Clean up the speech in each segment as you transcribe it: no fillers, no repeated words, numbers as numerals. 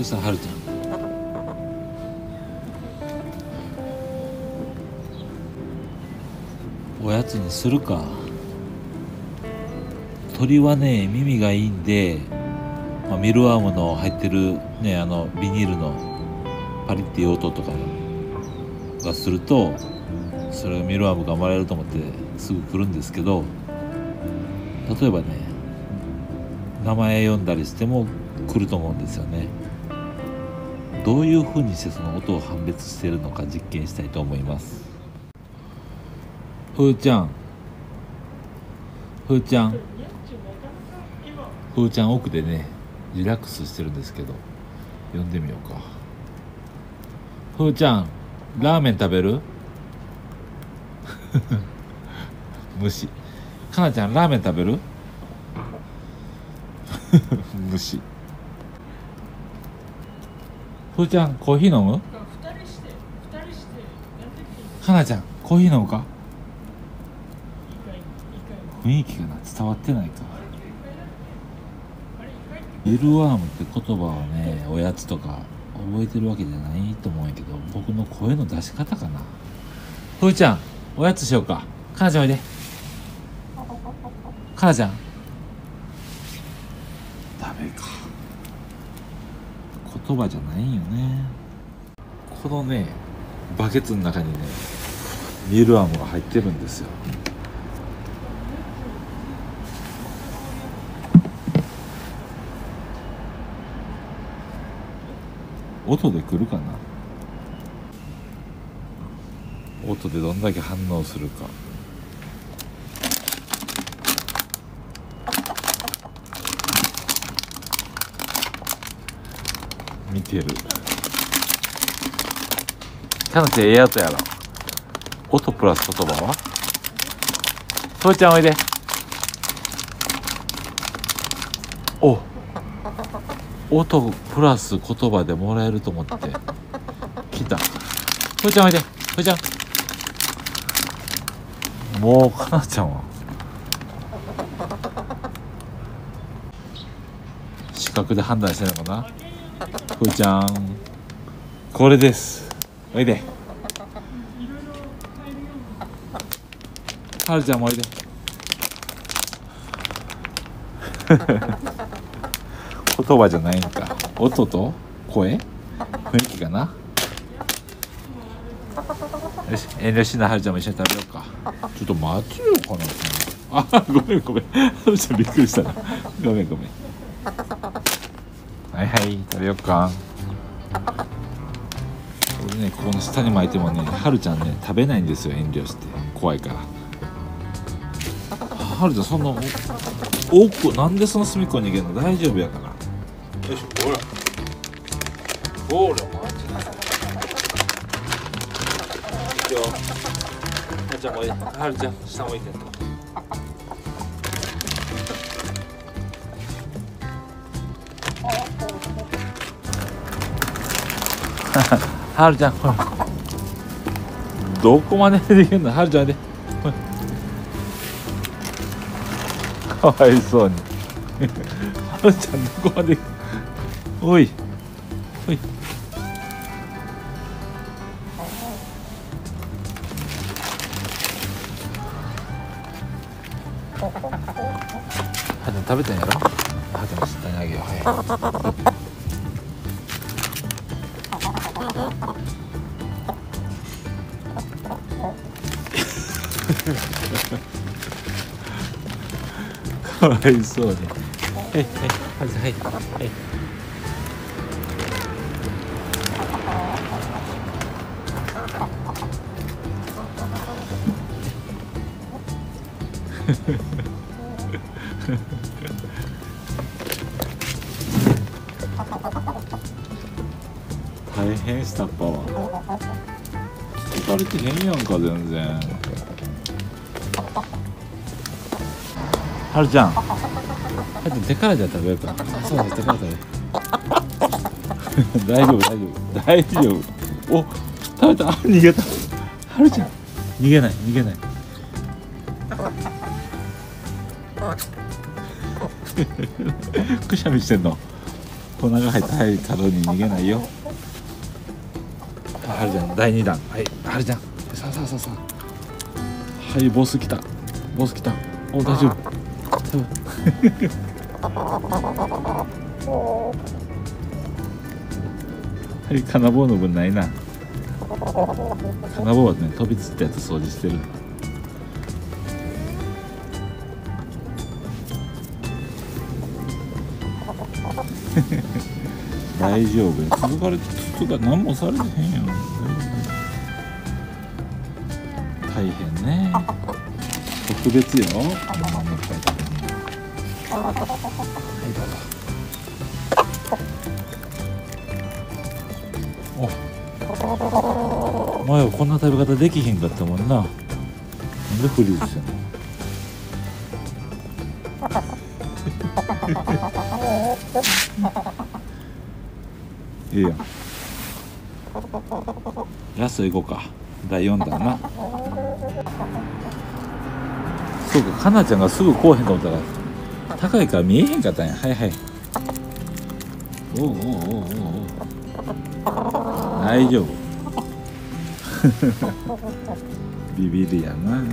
うしたはるちゃん。おやつにするか。鳥はね耳がいいんで、ミルワームの入ってるねビニールのパリっていう音とかがすると、それがミルワームが生まれると思ってすぐ来るんですけど、例えばね名前読んだりしても来ると思うんですよね。どういうふうにしてその音を判別しているのか実験したいと思います。ふーちゃん、ふーちゃん、ふーちゃん奥でねリラックスしてるんですけど、呼んでみようか。ふーちゃん、ラーメン食べる？虫。かなちゃん、ラーメン食べる？虫。ふーちゃん、コーヒー飲む？かなちゃん、コーヒー飲むか？雰囲気が伝わってないか。ミルワームって言葉をね、おやつとか覚えてるわけじゃないと思うんやけど、僕の声の出し方かな。ふーちゃん、おやつしようか。かなちゃんおいで。かなちゃん、ダメか。言葉じゃないんよね。このねバケツの中にねミルワームが入ってるんですよ。音で来るかな。音でどんだけ反応するか。見てる。かなちゃんええやつやろ。音プラス言葉は？ふーちゃんおいで。お、音プラス言葉でもらえると思って来た。ふーちゃんおいで。ふーちゃん、もうかなちゃんは視覚で判断してるのかな。ふーちゃん、これです。おいで。はるちゃんもおいで。言葉じゃないんか。音と声、雰囲気かな。よし、遠慮しない。はるちゃんも一緒に食べようか。ちょっと待つよかな。あ、ごめんごめん。はるちゃんびっくりしたな。ごめんごめん。はいはい、食べようか。これね、ここの下に巻いてもね、はるちゃんね食べないんですよ、遠慮して。怖いから。はるちゃんそんな奥、なんでその隅っこに逃げるの？大丈夫やから。よし、ほらほら、待ちなさい。いくよ。はるちゃんもおいで。はるちゃん下もいてんと。はるちゃん、ほらどこまでできるの？はるちゃんで。かわいそうに。はるちゃんどこまで。おいおい。はるちゃん食べたんやろ。はるちゃん下にあげよう。はいかわいそうに。はいはい、はるちゃん、はいはい。大変したパワー。疲れてへんやんか全然。はるちゃん、はるちゃん手からじゃ食べるから。そうだ、手から食べる。大丈夫大丈夫大丈夫。お、食べた。あ、逃げた。はるちゃん逃げない逃げない。くしゃみしてんの。 粉が入ったはい角に逃げないよ。はるちゃん第2弾。はいはるちゃんさあさあさあさあ、はいボス来たボス来た。お大丈夫はい、金棒の分ないな。金棒はね、飛びつったやつ掃除してる。大丈夫よ。続かれて何もされてへんよ。大変ね。特別よ。はいどうぞ。お前はこんな食べ方できへんかったもんな。なんでフリーズしてんの。いいやん。ラスト行こうか。第4弾な。そうか、かなちゃんがすぐ来おへんと思ったら高いから見えへんかったんや。はいはい。おうおうおうおうおう、大丈夫。ビビりやな。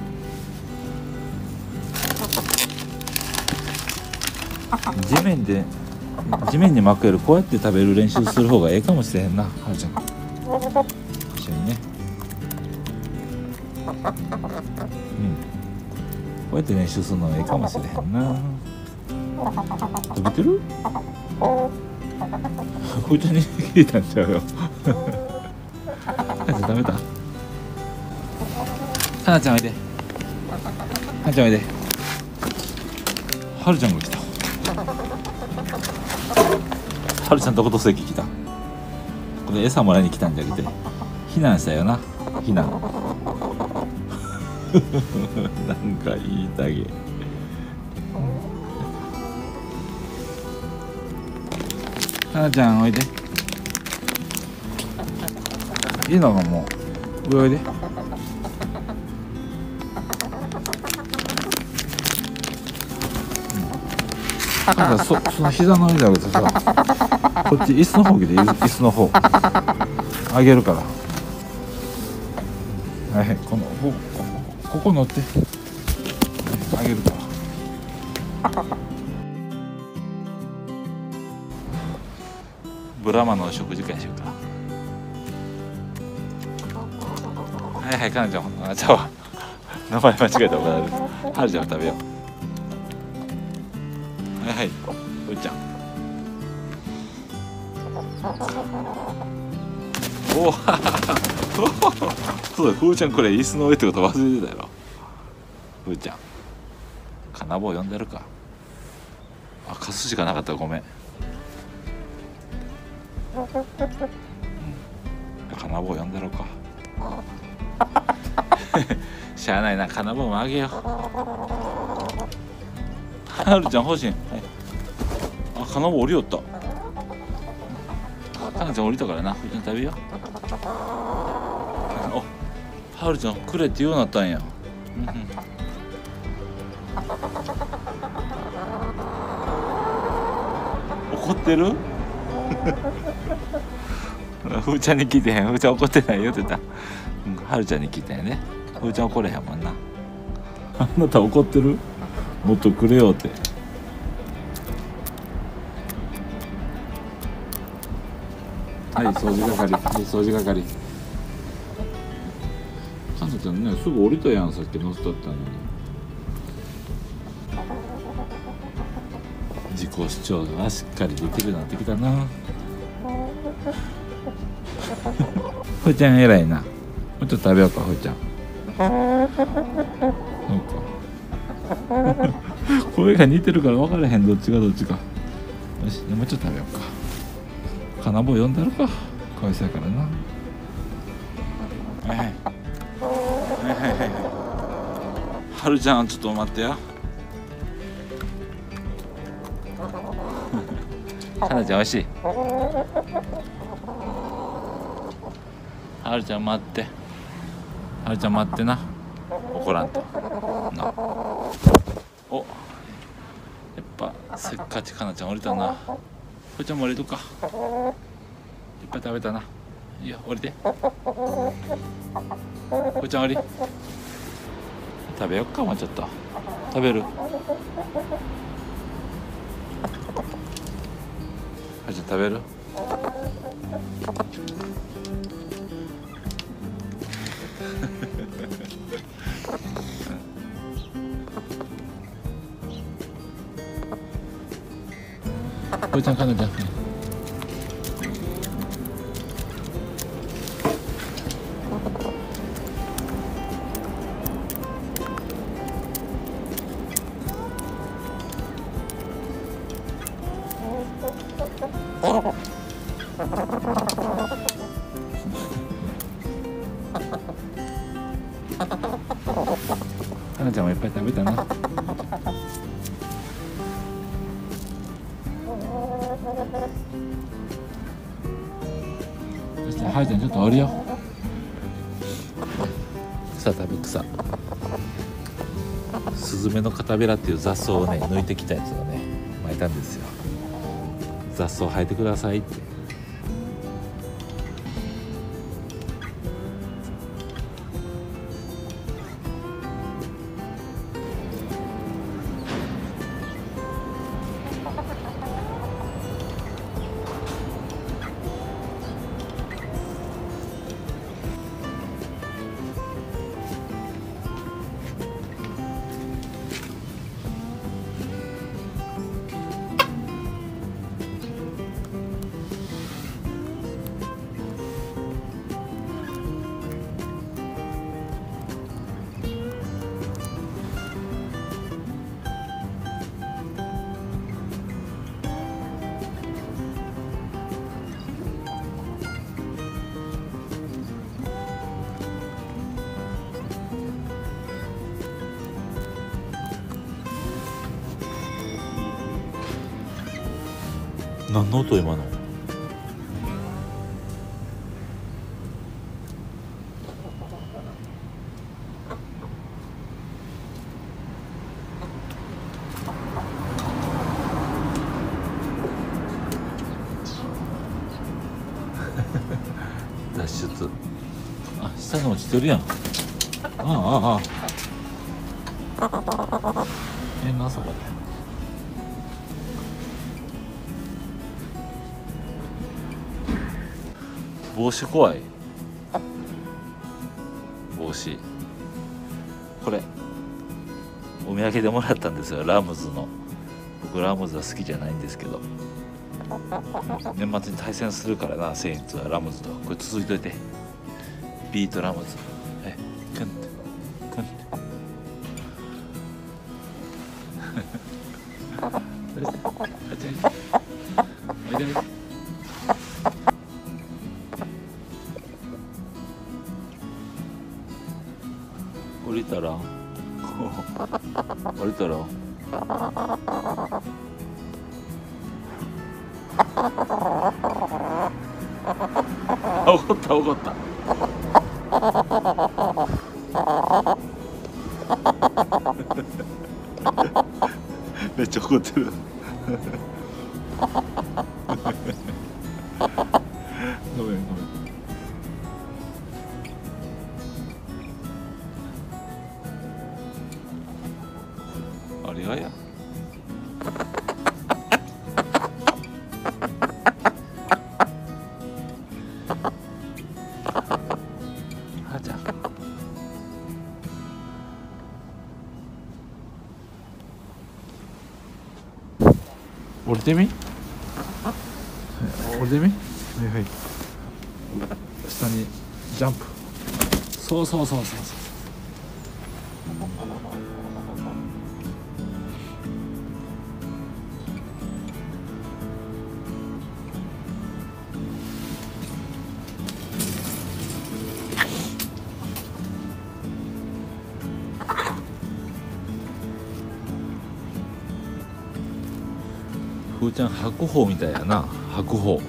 地面に巻くよりこうやって食べる練習する方がええかもしれへんな。はるちゃん一緒にね。こうやって練習するのがええかもしれへんな。食べてる？ふーちゃんに聞いたんちゃうよ。食べた？かなちゃんおいで。かなちゃんおいで。はるちゃんが来た。はるちゃんとこと席来た。これ餌もらいに来たんじゃなくて避難したよな。避難。なんかいいだけ。かなちゃんおいで。いいのがもう上おいで。なんかその膝の上じゃなくてさ、こっち椅子の方来て、椅子の方あげるから。はいはい、ここ乗って、あげるから。ブラマの食事会しようか。はいはい、かなちゃん、ちゃうわ、名前間違えた。はるちゃん食べよう。はいはい、ふーちゃん。おお、そうだ、ふーちゃんこれ椅子の上ってこと忘れてたやろ。ふーちゃん、金棒呼んでるか。あ、貸すしかなかった、ごめん。金棒呼んでるか。しゃあないな、金棒もあげよう。はるちゃん欲しい。はい、あ、金棒降りよった。かなちゃん降りたからな。ふーちゃん食べよう。お、はるちゃんくれって言うようになったんや。怒ってる？ふーちゃんに聞いてへん。ふーちゃん怒ってないよって言った。はるちゃんに聞いたんやね。ふーちゃん怒れへんもんな。あなた怒ってる？もっとくれよって。はい、掃除係。はい、掃除係。かなちゃんね、すぐ降りたやん。さっき乗せとったのに。自己主張がしっかりできるようになってきたな。ふーちゃん偉いな。もうちょっと食べようか、ふーちゃん。そうか。声が似てるから分からへん、どっちがどっちか。よし、もうちょっと食べようか。金棒呼んだるか。かわいそうやからな。はいはい。はるちゃん、ちょっと待ってや。かなちゃんおいしい。はるちゃん待って。はるちゃん待ってな。怒らんとな。お、やっぱせっかちかなちゃん降りたな。 こちゃんも降りるか。いっぱい食べたな。いいよ、降りて。こちゃん降り。食べよっか、もうちょっと。食べる。こちゃん食べる。こいちゃん、かなちゃん。かなちゃんもいっぱい食べたな。そしたらはるちゃんちょっと降りよう。草食べ草。スズメの片べらっていう雑草をね抜いてきたやつをね巻いたんですよ。雑草生えてくださいって。何の音今の。脱出。あ、下に落ちてるやん。なそこで。帽子怖い。帽子これお土産でもらったんですよ。ラムズの。僕ラムズは好きじゃないんですけど、年末に対戦するからな。セインツはラムズと。これ続いといて。ビートラムズ。クンってクンっておいでおいで。降りたら降りたら怒った怒った。めっちゃ怒ってる。ごめんごめん。あれがや。はちゃん。降りてみ。降りてみ。はいはい。下にジャンプ。そうそうそうそうそう。ふーちゃん白鵬みたいやな。白鵬。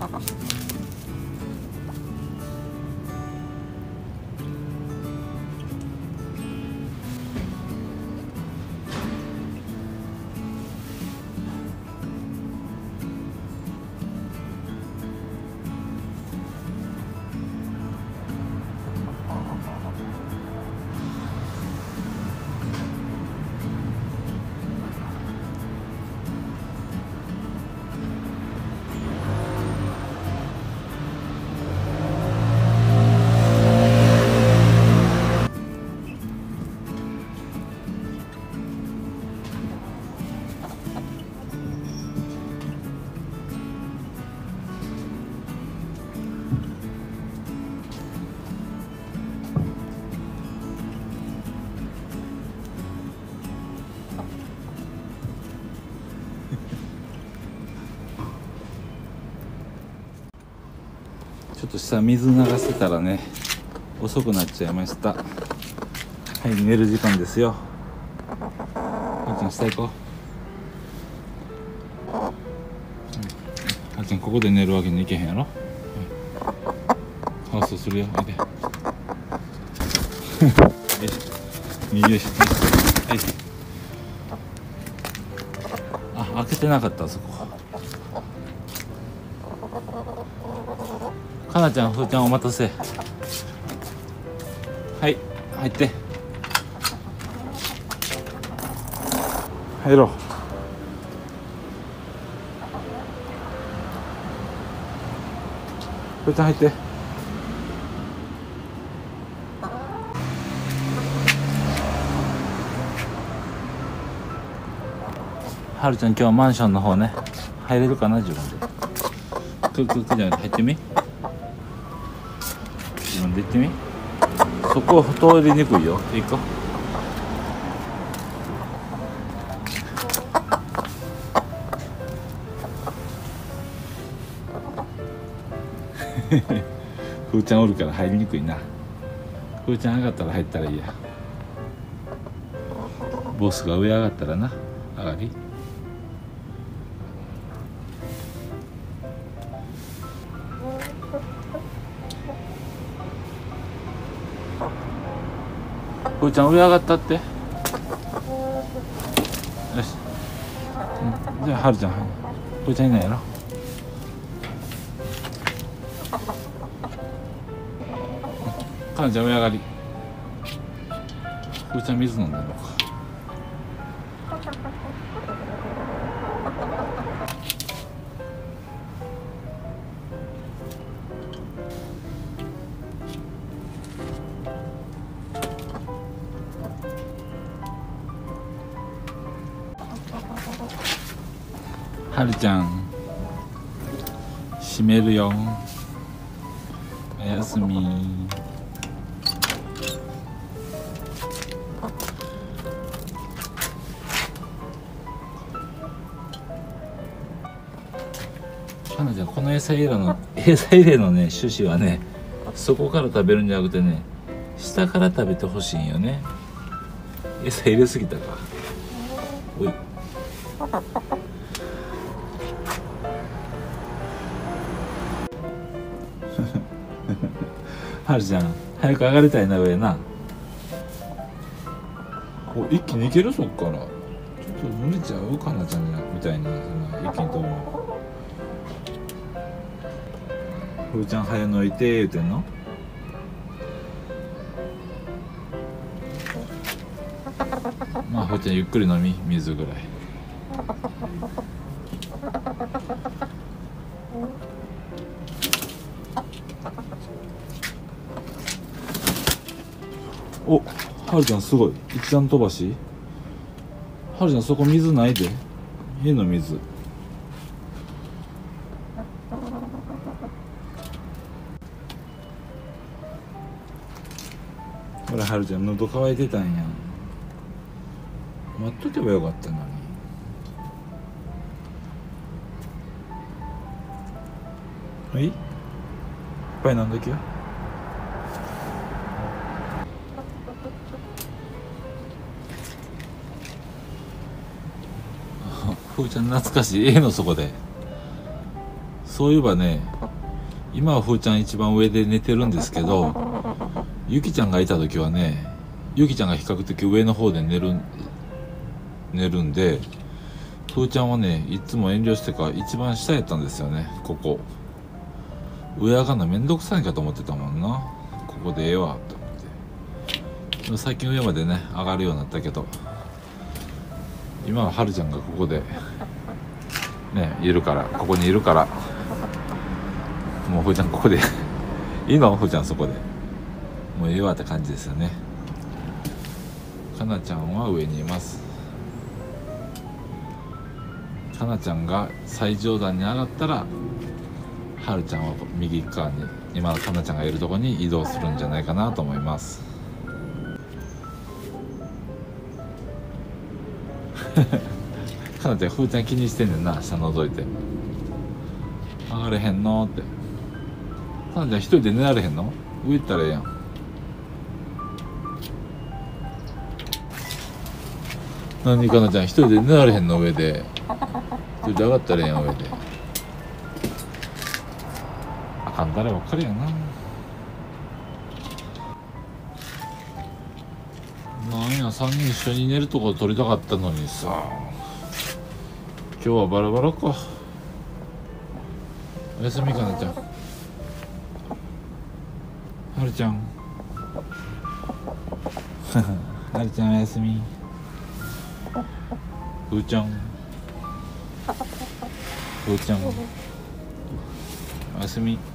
ちょっと下水流してたらね遅くなっちゃいました。はい、寝る時間ですよ。あーちゃん下行こう。あーちゃんここで寝るわけにいけへんやろ。そうするよ。おいで。よし。はい。あ、開けてなかったあそこ。かなちゃん、ふーちゃんお待たせ。はい、入って。入ろう。ふーちゃん入って。はるちゃん今日はマンションの方ね入れるかな自分で。じゃない入ってみ。自分で行ってみ。そこ通りにくいよ。行こう。ふーちゃんおるから入りにくいな。ふーちゃん上がったら入ったらいいや。ボスが上上がったらな上がり。ふーちゃん上上がったって。よし、じゃあはるちゃんふーちゃんいないやろ。かなちゃん上上がり。ふーちゃん水飲んでんのか。はるちゃん閉めるよ。おやすみ。かなちゃんこの餌入れのね趣旨はねそこから食べるんじゃなくてね下から食べてほしいんよね。餌入れすぎたか。おいはるちゃん早く上がりたいな上な。お一気に行けるそっから。ちょっと無理ちゃうかなちゃんみたいにそんな一気に飛ぶの。ふーちゃん早のいて言うてんの。まあふーちゃんゆっくり飲み水ぐらい。お、はるちゃんすごい一段飛ばし。はるちゃんそこ水ないで。家の水。ほらはるちゃん喉乾いてたんや。待っとけばよかったのに。はいいっぱい飲んできよ。ふーちゃん懐かしい。のそこでそういえばね、今はふーちゃん一番上で寝てるんですけど、ゆきちゃんがいた時はね、ゆきちゃんが比較的上の方で寝るんで、ふーちゃんはね、いつも遠慮してか一番下やったんですよね。ここ上上がんのめんどくさいかと思ってたもんな。ここでええわと思って。でも最近上までね上がるようになったけど、今ははるちゃんがここでねいるから、ここにいるから、もうふーちゃんここでいいの、ふーちゃんそこでもうええわって感じですよね。かなちゃんは上にいます。かなちゃんが最上段に上がったら、はるちゃんは右側に今のかなちゃんがいるところに移動するんじゃないかなと思います。かなちゃんふーちゃん気にしてんねんな、下覗いて上がれへんのって。かなちゃん一人で寝られへんの？上行ったらええやん。何かなちゃん一人で寝られへんの？上で一人で上がったらええやん。上であかん、誰ばっかりやな。なんや、3人一緒に寝るとこ撮りたかったのにさ、今日はバラバラか。おやすみかなちゃん。はるちゃんはるちゃんおやすみ。ふーちゃんふーちゃんおやすみ。